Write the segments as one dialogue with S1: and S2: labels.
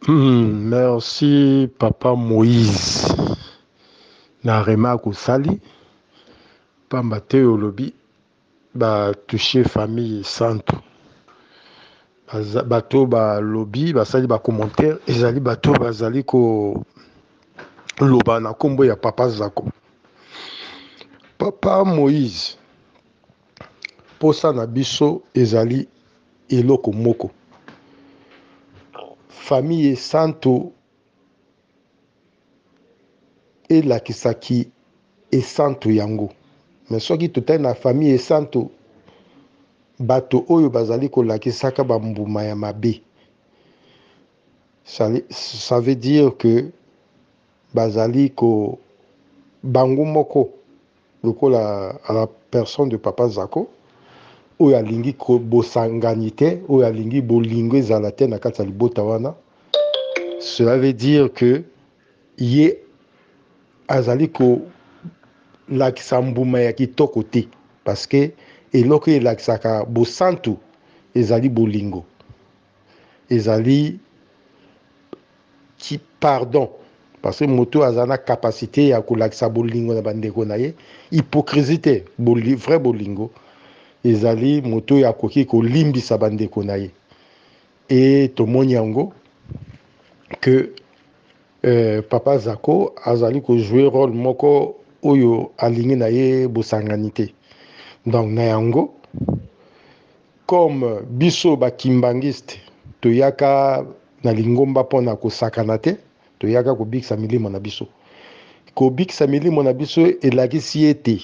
S1: Merci, Papa Moïse. Na remarque sali, pamba te olobi, ba toucher famille santo. Bato ba lobby, basali ba commentaire, ezali bato bazali ko loba na kombo ya Papa Zako. Papa Moïse, posa na biso ezali eloko moko. Famille santo elakisaki esanto yango. Mais soki totali na famille esanto, bato oyo bazali kolakisaka bambuma ya mabe. Ça veut dire que bazali ko bango moko lokola à la personne de Papa Zako oyo alingi ko bosangani te, oyo alingi bolingo ezala te na kati ya libota wana. Cela veut dire que ye azali ko lakisa mbuma ya kitoko te, parce que eloko elakisaka bosantu ezali bolingo, ezali ki pardon, parce que moto azana capacité ya kolakisa bolingo na bandeko na ye, hypocrisie te, vrai bolingo ezali moto ya koki kolimbisa bandeko na ye. Et tomoni yango que Papa Zako azali ko jouer rôle moko oyo alingi na ye bosangani te. Donc na yango comme biso bakimbangiste toyaka na lingomba pona kosakana te, toyaka kobikisa milimo na biso. Kobikisa milimo na biso elakisi ete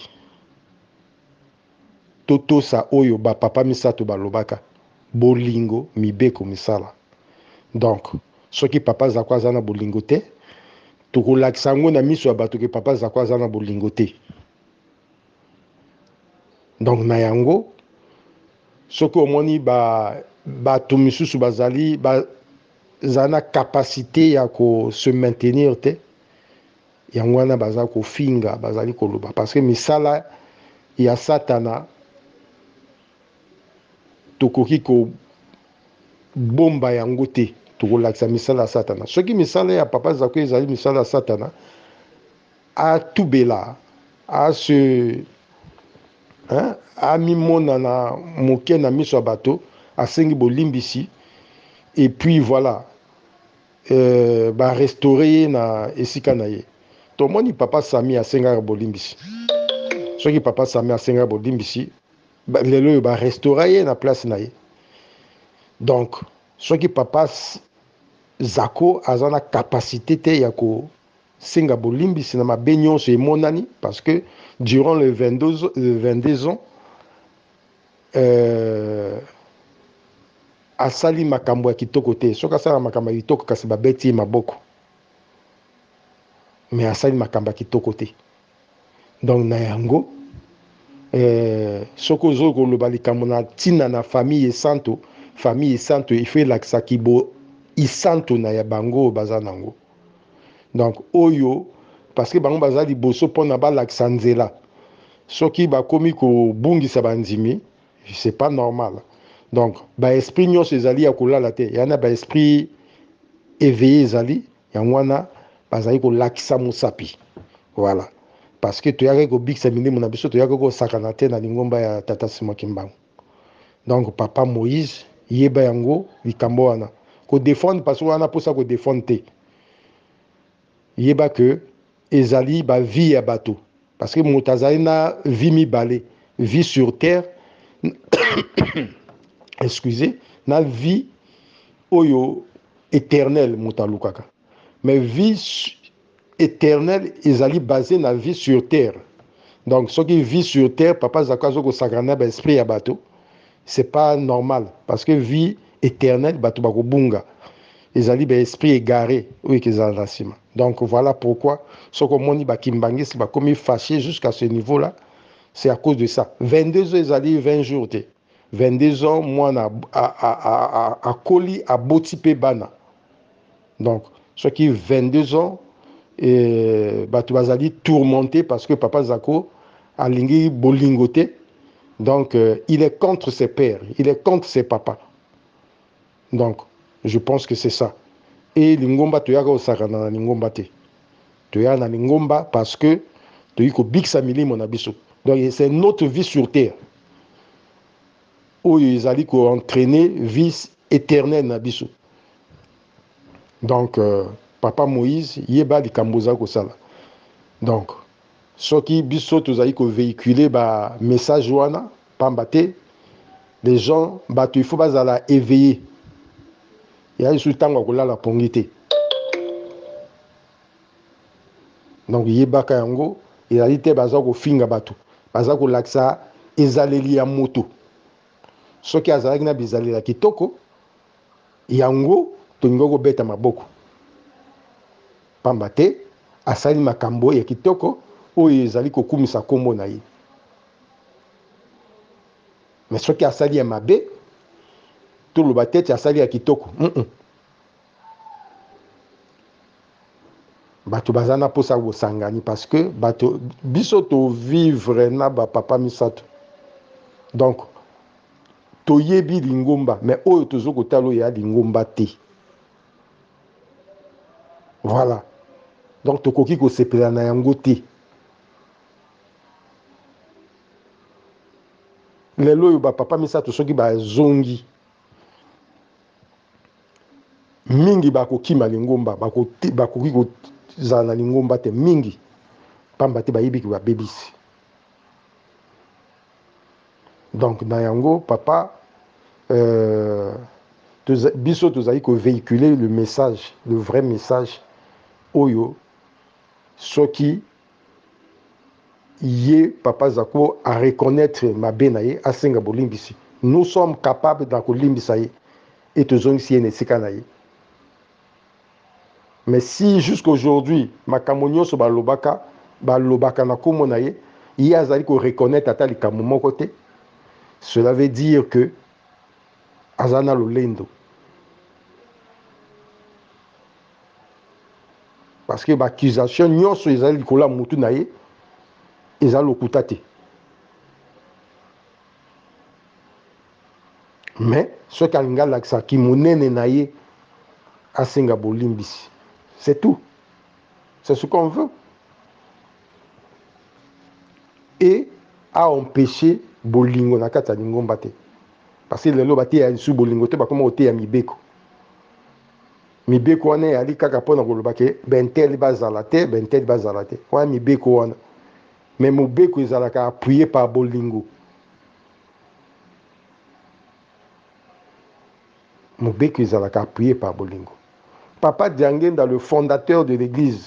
S1: totosa oyo ba papa misato balobaka bolingo mibeko misala. Donc soki Papa Zako azana bolingo te, tokolakisa yango na miso ya bato ke Papa Zako azana bolingo te. Donc na yango soki omoni bato misusu bazali bazana capacité ya ko se maintenir te, yango wana bazali kofinga, bazali koloba, parce que misala ya Satana tokoki ko bomba yango te, tokolakisa misala ya Satana. Soki misala ya Papa Zako ezali misala ya Satana, atubela amimona na moke na miso ya bato, asengi bolimbisi, et puis voilà, restaurer ye na esika na ye. Tomoni Papa Sami asengaka bolimbisi. Soki Papa Sami asengaka bolimbisi, lelo oyo restaurer ye na place na ye. Donc soki Papa Zako azana capacité te ya ko senga bolimbisi na mabe nyonso emonani, parce que durant le 22 ans asali makambo ya kitoko te. Soki asala makambo ya kitoko kasi babeti ye maboko, mais asali makambo ya kitoko te. Donc na yango soki ozoi koloba likambo na ntina na famille esanto il faut elakisaki bo isanto na ya bango baza nango. Donc oyo parce que bango baza liboso mpona balakisa nzela, soki bakomi kobungisa bandimi, c'est pas normal. Donc esprit nyonso ezali ya kolala te, yana esprit éveillé ezali yango wana bazali kolakisa mosapi. Voilà, parce que toyaka kobikisa milimo na biso, toyaka kosakana te na lingomba ya Tata Simon Kimbangu. Donc Papa Moïse yeba yango likambo wana ko défendre, parce que wana posa ko défendre te, yeba que ezali ba vie ya bato, parce que moto azali na vie mibale, vie sur terre excusez, na vie oyo éternelle moto alukaka, mais vie éternelle ezali basé na vie sur terre. Donc soki vie sur terre Papa Zako azoko sakana ba esprit ya bato, c'est pas normal, parce que vie éternelle bato bakobunga ezali ba esprit égaré oyo kezala na sima. Donc voilà pourquoi soko moni bakimbangisi bakomi fâché jusqu'à ce niveau là, c'est à cause de ça. 22 ans ezali 20 jours te, 22 ans mwana a koli a boti pe bana. Donc ceux qui 22 ans bato bazali tourmenté parce que Papa Zako alingi bolingote. Donc il est contre ses pères, il est contre ses papas. Donc je pense que c'est ça. et lingomba toyaka osakana na lingomba te. Toyaka na lingomba parce que toyi ko bikisa milimo na biso. Donc c'est notre vie sur terre. Oyo ezali ko entraîner vie éternelle na biso. Donc papa Moïse yeba likambo za ko sala. Donc soki biso tozali ko véhiculer ba message wana pamba te les gens bato il faut bazala éveillé. Ya isu tango kolala pongi te. Donc yebaka yango ezali te baza ko finga bato baza ko laksa ezaleli ya moto soki azalaki na bizalela kitoko yango tolingo ko beta maboko pamba te asali makambo ya kitoko oyo ezali ko kumisa kombo na ye mais soki asali ya mabe toloba tete asali ya kitoko bato baza na posa bosangani parce que bato biso to vivre na ba papa misato donc toyebi lingomba mais oyo tozo kotalo ya lingomba te voilà donc tokoki ko sepela na yango te lelo oyo ba papa misato soki bazongi mingi bakokima lingomba bakoki kozala na lingomba te mingi pamba te bayebiki babebisi donc na yango papa biso tozali ko véhiculer le message le vrai message oyo soki ye papa Zako à reconnaître mabe na ye asenga bolimbisi nous sommes capables de kolimbisa ye et tozongisi ye na esika na ye. Mais si jusqu'aujourd'hui makambo nyonso balobaka na kombo na ye ye azali ko reconnaître ata likambo moko te cela veut dire que azana lolendo parce que l'accusation nyonso ezali likola mutu na ye ezali lokuta te mais soki alingi alakisaki monene na ye asenga bolimbisi c'est tout, c'est ce qu'on veut et à empêcher bolingo na kati ya lingomba te parce que lelo bateya lisu bolingo te bakoma koteya mibeko mibeko wana eyali kaka mpona koloba ke bentele bazala te bentele bazala te wana mibeko wana mais mobeko ezalaka appuyé par bolingo mobeko ezalaka appuyé par bolingo. Papa Diangenda, le fondateur de l'église,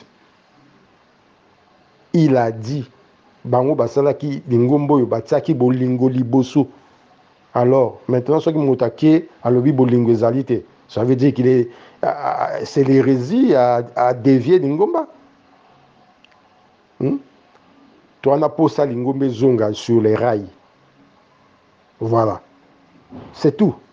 S1: il a dit bango basalaki lingombo yo batiaki bolingo liboso. Alors maintenant ce qui motake alobi bolingo ezali te, ça veut dire qu'il est c'est l'hérésie à dévier lingomba. Toi na posa lingombe zonga sur les rails. Voilà. C'est tout.